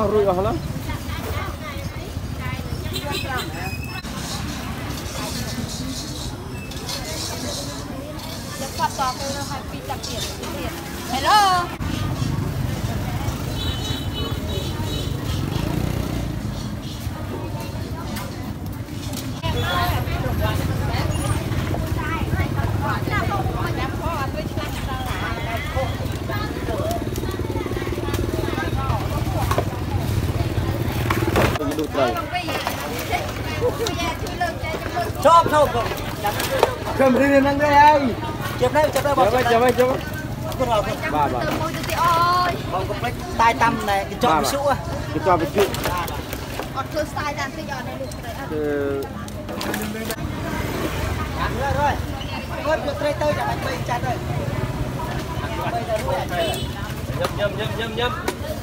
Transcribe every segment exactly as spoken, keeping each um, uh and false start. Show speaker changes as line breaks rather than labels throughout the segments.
nó rụi vào lắm
hello
chop chop cầm đi năng đây chụp đây chụp đây
chụp đây chụp đây chụp
đây
ba ba
không có cái tai tâm này cái chop bị sụa
cái chop bị sụa
rồi rồi bớt được tơi tơi là bay chặt rồi
nhâm nhâm nhâm nhâm nhâm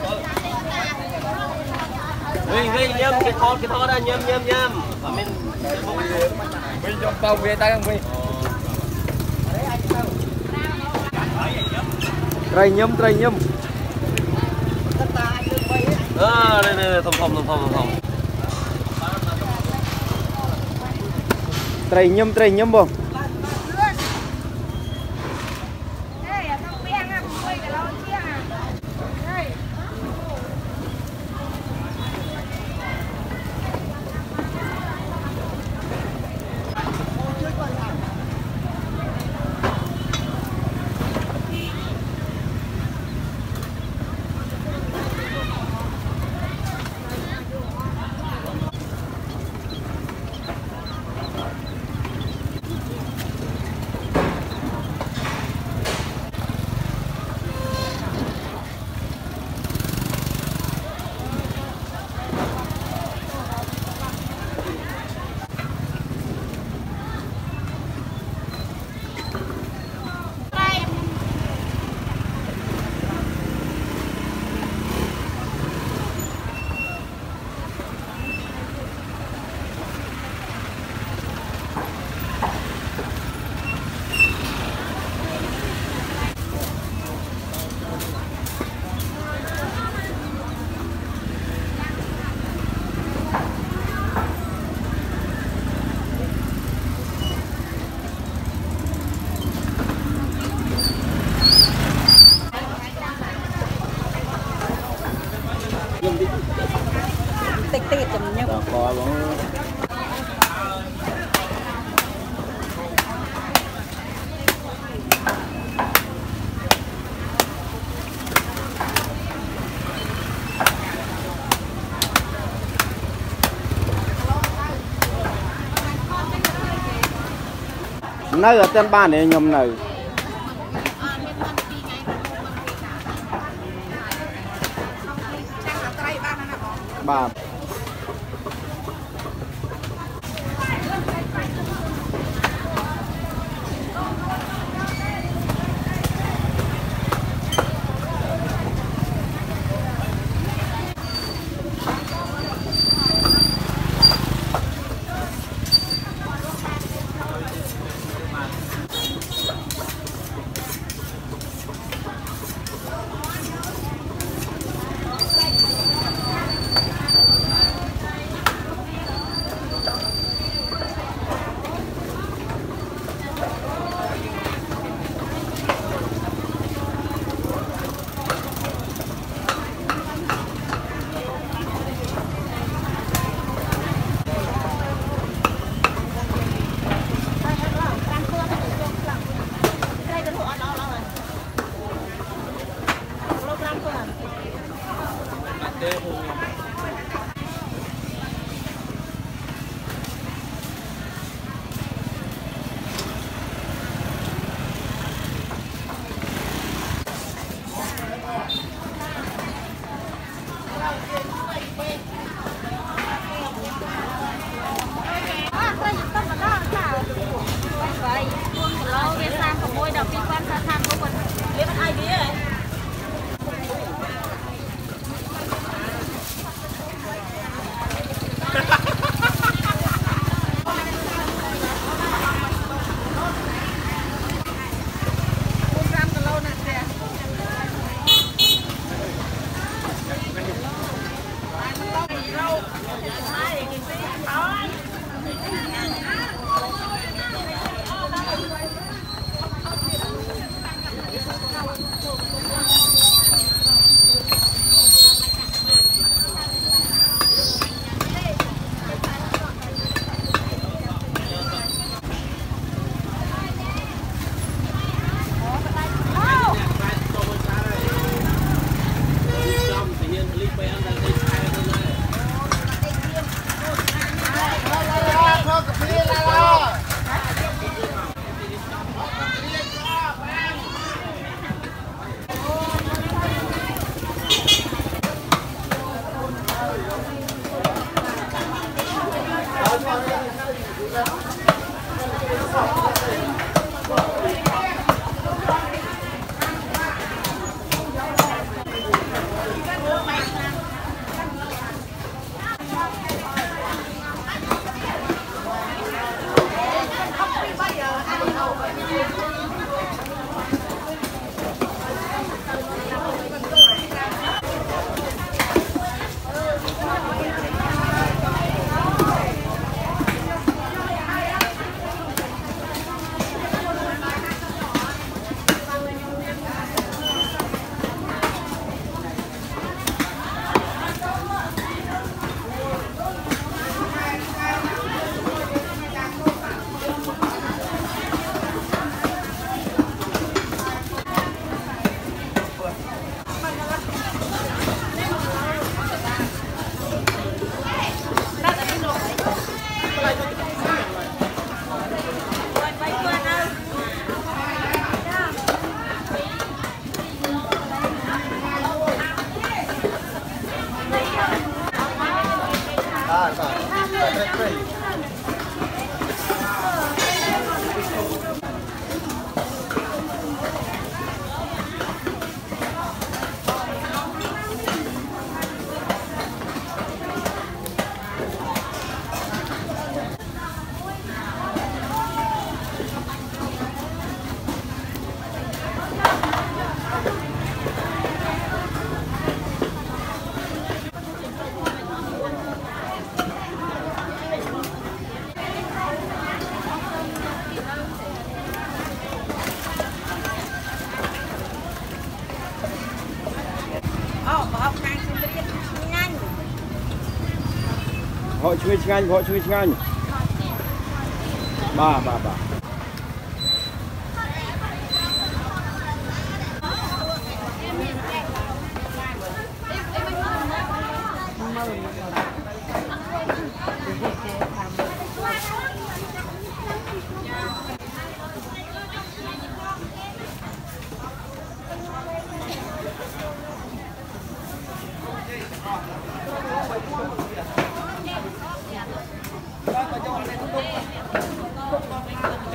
Huy Huy nhâm cái thon cái thon ra nhâm nhâm nhâm và mình mình trong tàu về tay không Huy
trai nhâm trai nhâm
à đây đây thông thông thông thông thông
trai nhâm trai nhâm không
tích tích chấm nhâm
có bóng nơi ở tên ban này nhầm này bà Họ chui nhanh, họ chui nhanh. Ba, ba, ba.
Hãy subscribe cho kênh Ghiền Mì Gõ để không bỏ lỡ những video hấp dẫn.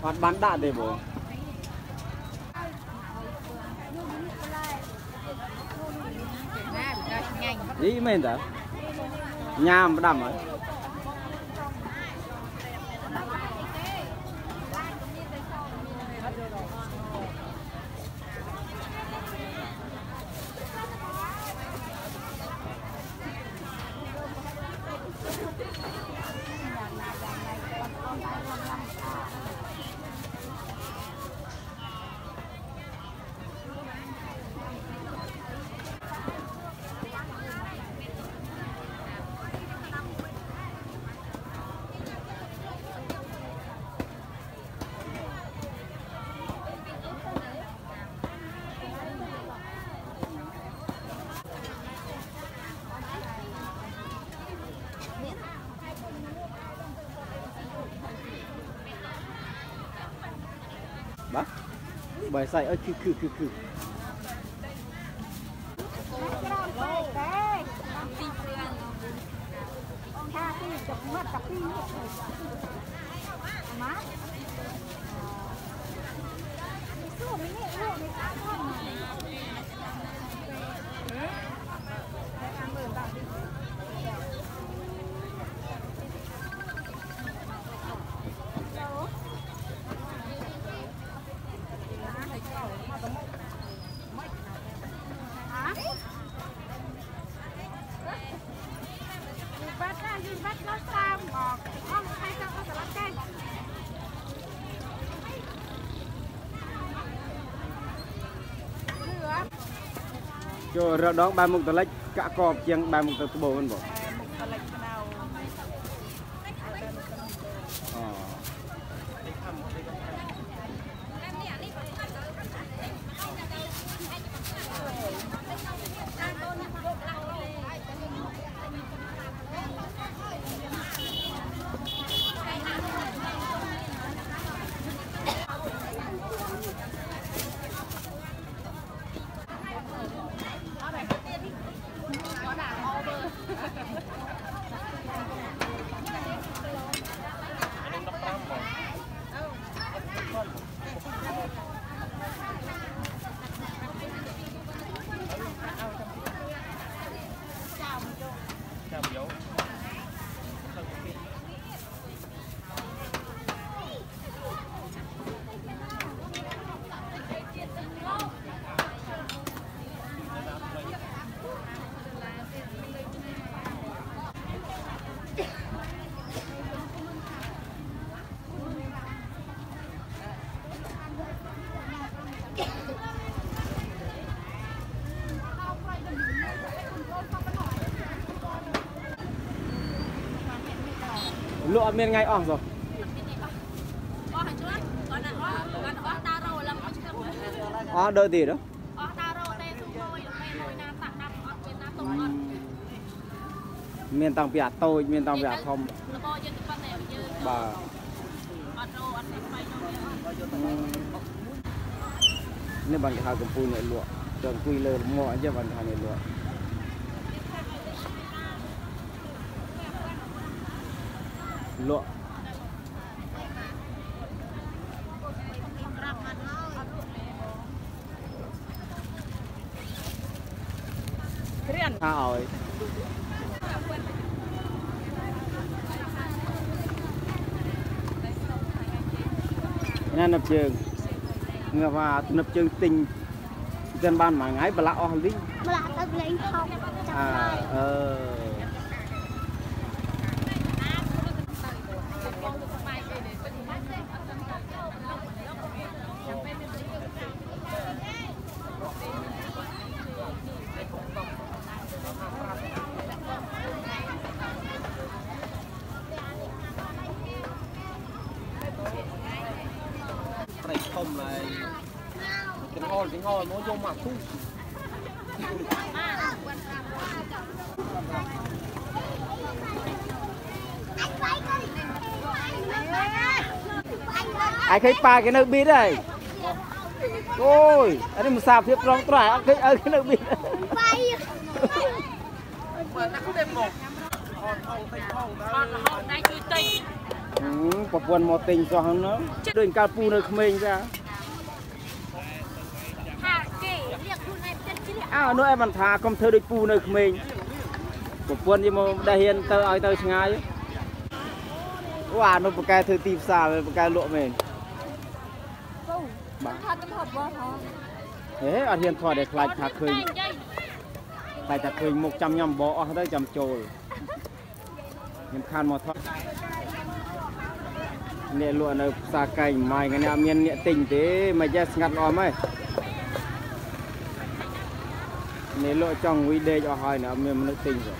hoạt bán đạn để bố đi men đó nhà mà đầm rồi bác bài say ơi khư khư khư khư cho ra đó ba mục tờ lách cả cọp chiang ba mục tờ bồ hơn bộ lụa miền ngay ỏng rồi ó đợi gì đó miền tàng bịa tôi miền tàng bịa thông bà ini bang hal kempun ni luak, dan kui le mo aja bang hal ni luak. Luak. Keren. Ah, oi. Ini nắp trường. Người và nập chương tình dân ban mà ngái bà lạ o lý bà lạ tập lấy không à ờ không này cái hòn cái hòn nó vô mặt thu ai thấy ba cái nước biết đây ôi anh em sạp thiệp rong trải cái ở cái nước biết ប្រពន្ធមកទិញសោះហ្នឹងដូចកាលពូនៅក្មេងចា
ថាគេលៀកខ្លួនឯងចិត្តជ្រះ
អើនោះឯងមិនថាកុំធ្វើដូចពូនៅក្មេងប្រពន្ធយមកដែលហ៊ានទៅឲ្យទៅឆ្ងាយអូអានោះប្រកែធ្វើទីផ្សារប្រកែលក់មែន
ពូបាទថាទៅហត់បងហ៎
ហេអត់ហ៊ានថតđểខ្លាចថាឃើញតែតែឃើញមុខចាំញ៉ាំបោអស់ទៅចាំចូលខ្ញុំខានមកថតអ្នកលក់នៅផ្សារកែងម៉ាយគ្នាអត់មានអ្នកទិញទេមិនចេះស្ងាត់អមហ៎អ្នកលក់ចង់វីដេកអស់ហើយណាអត់មានមនុស្សទិញទេ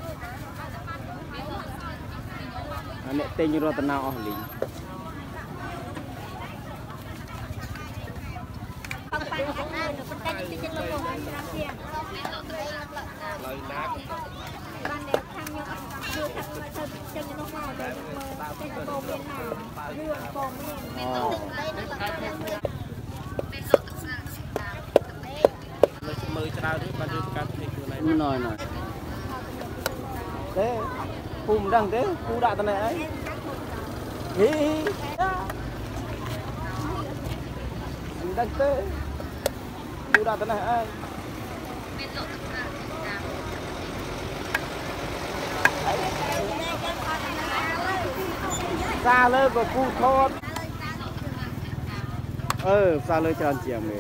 អ្នកទិញរតនាអស់លីង
មើលច្រើនទេបានយើងកាត់នេះខ្លួនឯង
ណយណយទេពូមិនដឹងទេពូដាក់តំណែងអីហីមិនដឹងទេពូដាក់តំណែងអីសាលើក៏ពូថតអឺសាលើច្រើនជាងមែន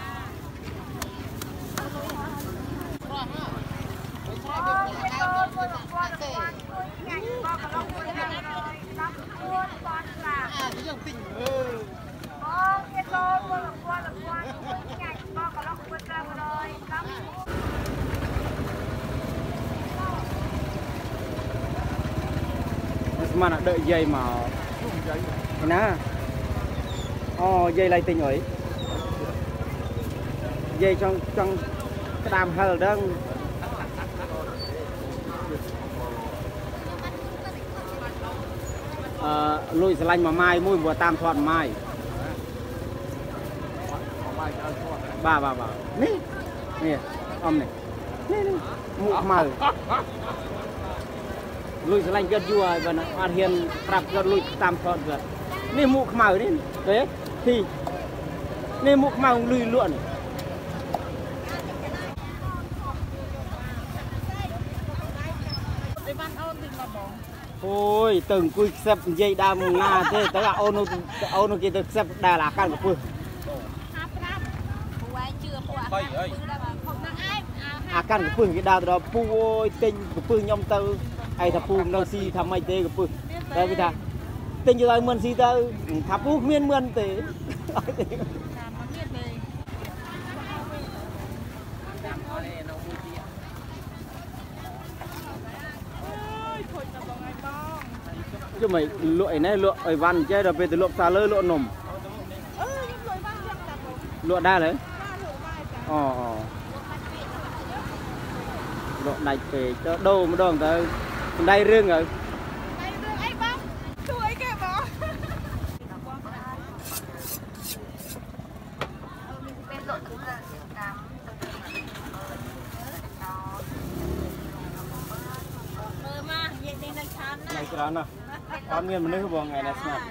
mà nó đợi dây mà thế nè ô dây lại tình rồi dây trong trong cái đàm hờ đơn à, lùi xà lanh mà mai mùi vừa tam thoạt mai bà bà bà nè nè ông này nè nè mụ mờ lùi xà lanh gật vua và nó ăn hiền trap gật lùi tam thoạt gật nè mụ mờ đấy đấy thì nè mụ mờ lùi luộn ôi từng cùi xếp dây đam nga thế tới là ôn ôn kia được xếp đà là căn của phương à căn của phương cái đào đó pu ôi tinh của phương nhom tơ ai thà pu đang si tham mai tê của phương đây bây giờ tinh cho tôi mượn si tơ thà pu miên mượn tê chứ mày lụi này lụi ở văn chơi rồi về từ lụi xa lơ lụi nồng lụi đa đấy ờ ờ lụi này về cho đâu mà đâu tới đây riêng rồi này cái đó nè con nguyên một nước buồn ngày này xem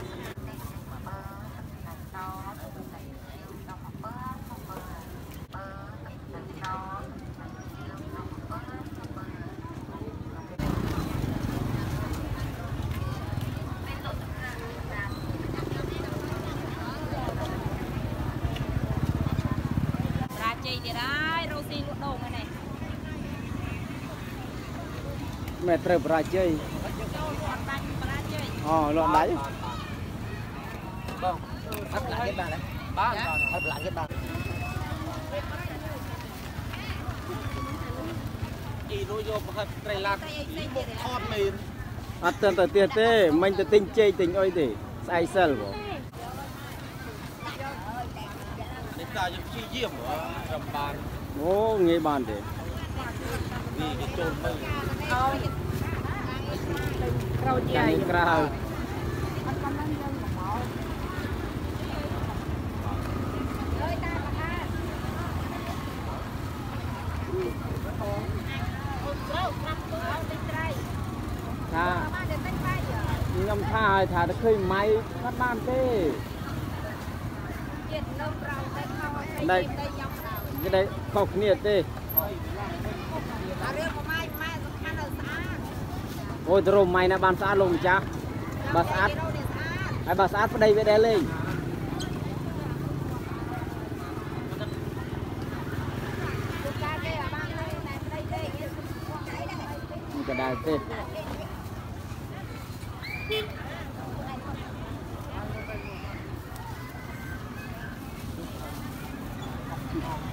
ra chơi đi đấy Rosie lụa đồ này
mẹ trời ra chơi ờ lộn đấy
vâng hấp lại cái bàn đấy hấp lại cái bàn
chỉ nuôi vô hấp cây lạc một thon mềm
ăn tên tờ tiền thế mình tự tinh chơi tình ơi thì sai sell bộ
đến ta những chi diêm ở trong bàn
ô nghe bàn thế
vì cái chôn mây
rau dày
rau à ខ្ញុំថាឲ្យថាទៅឃើញម៉ៃអត់បានទេ
ចិត្តនៅប្រៅតែខោឲ្យតែខ្ញុំដល់
គេได้ខុសគ្នាទេ
អារឿងប្រម៉ាយម៉ែសំខាន់នៅស្អាត
អូយទៅរមម៉ៃណាបានស្អាតលោកម្ចាស់បើស្អាត
ស្អាត
ហើយបើស្អាតប្តីវាដែរលេង
ការគេអាបានតែប្តីទេគេគាត់ឯងដែរ
มันก็ได้ទេ
អ